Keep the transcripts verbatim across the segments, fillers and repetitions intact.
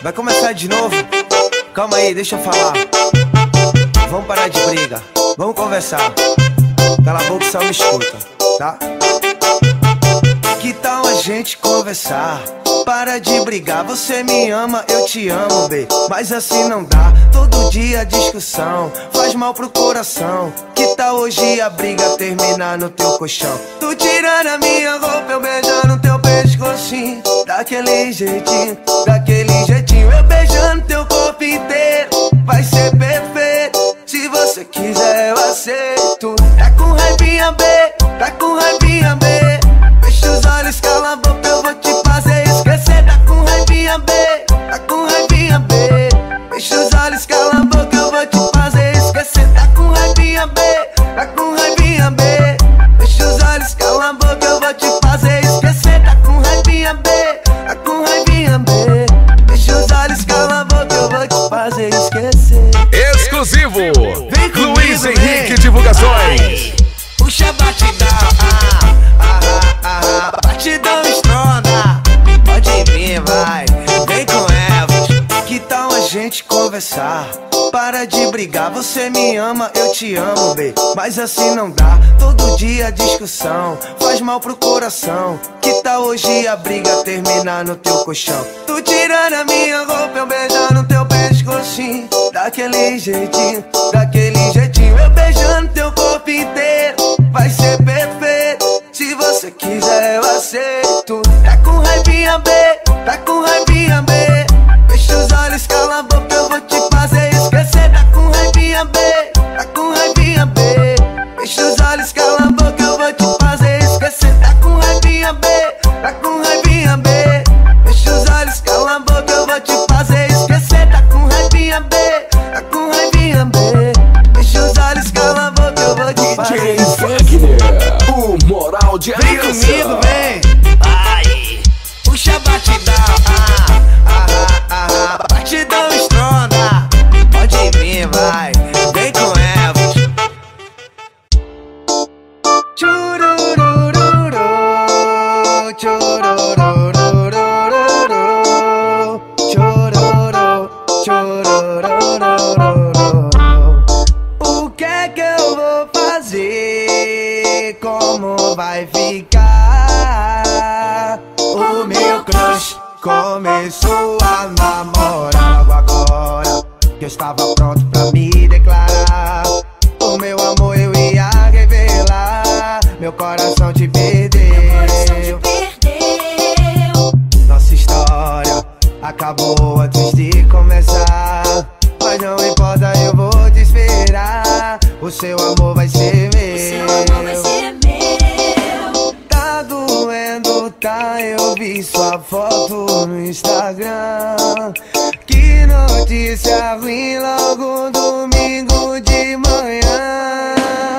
Vai começar de novo? Calma aí, deixa eu falar. Vamos parar de briga, vamos conversar. Cala a boca e só me escuta, tá? Que tal a gente conversar? Para de brigar, você me ama, eu te amo, bê. Mas assim não dá, todo dia discussão faz mal pro coração. Que tal hoje a briga terminar no teu colchão? Tu tirando a minha roupa, eu beijando teu pescocinho. Daquele jeitinho, daquele jeitinho. Eu beijando teu corpo inteiro, vai ser perfeito. Se você quiser eu aceito. Tá com raivinha, bê, tá com raivinha, bê. Fecha os olhos, cala a boca, eu vou te fazer esquecer. Tá com raivinha, bê, tá com raivinha, bê. Fecha os olhos, cala a boca, eu vou te fazer esquecer. Tá com raivinha, bê, tá com raivinha, bê. Fecha os olhos, cala a boca, eu vou te fazer esquecer. Tá com raivinha, bê, tá com raivinha, bê. Fecha os olhos, cala a boca, eu vou te fazer esquecer. Exclusivo, vem comigo, Luiz Henrique vem. Divulgações. Ai, puxa a batidão, ah, ah, ah, ah, batidão estronda. Pode vir, vai, vem com Elvis. Que tal a gente conversar? Para de brigar, você me ama, eu te amo, bê. Mas assim não dá, todo dia discussão faz mal pro coração. Que tal hoje a briga terminar no teu colchão? Tu tirando a minha roupa, eu beijando teu pescocinho. Daquele jeitinho, daquele jeitinho. Eu beijando teu corpo inteiro, vai ser perfeito. Se você quiser eu aceito. Tá com raivinha, bê, tá com raivinha, bê. Fecha os olhos, cala a boca, eu vou te fazer esquecer. Tá com raivinha, bê, tá com raivinha, bê. Fecha os olhos, cala a boca, eu vou te fazer esquecer. Tá com raivinha, bê, tá com raivinha, bê. Fecha os olhos, cala a boca, eu vou te fazer esquecer. Tá com raivinha, bê, tá com raivinha, bê. Fecha os olhos, cala a boca, eu vou te fazer esquecer. O moral de Vem aliança. comigo, vem. Ai, puxa a batidão, ah, ah, ah, ah, batidão estronda. Pode vir, vai, vem com Elvis. Chururururu, chururururu, chururu, chururururu. O que é que eu vou fazer? Como vai ficar? O meu crush começou a namorar agora que eu estava pronto pra me declarar. O meu amor eu ia revelar. Meu coração te perdeu. Nossa história acabou antes de começar. Mas não importa, eu vou te esperar. O seu amor vai ser meu. Tá doendo, tá? Eu vi sua foto no Instagram. Que notícia ruim logo domingo de manhã.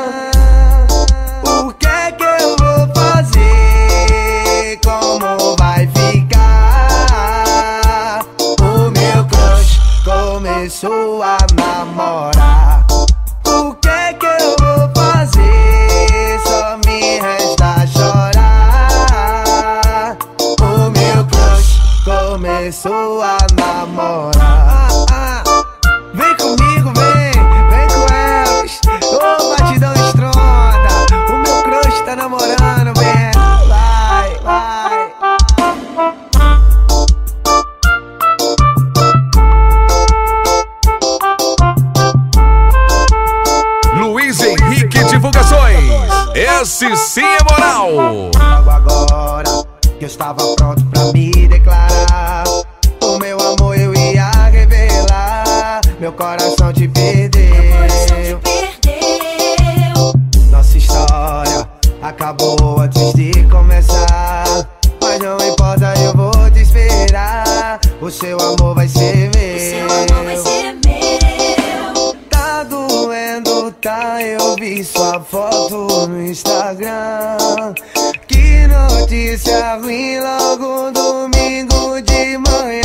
O que é que eu vou fazer? Como vai ficar? O meu crush começou a namorar. O que é que eu vou fazer? Só me resta chorar. O meu crush começou a namorar. Ah, ah. Vem comigo, vem, vem com Elvis. Ô, batidão estronda. O meu crush tá namorando, vem. Vai, vai. Luiz Henrique Divulgações. Esse sim é moral. Agora que eu estava pronto pra me declarar. O meu amor eu ia revelar. Meu coração te perdeu. Nossa história acabou antes de começar. Mas não importa, eu vou te esperar. O seu amor vai ser meu. Tá doendo, tá? Eu vi sua foto no Instagram. Que notícia ruim logo domingo de manhã.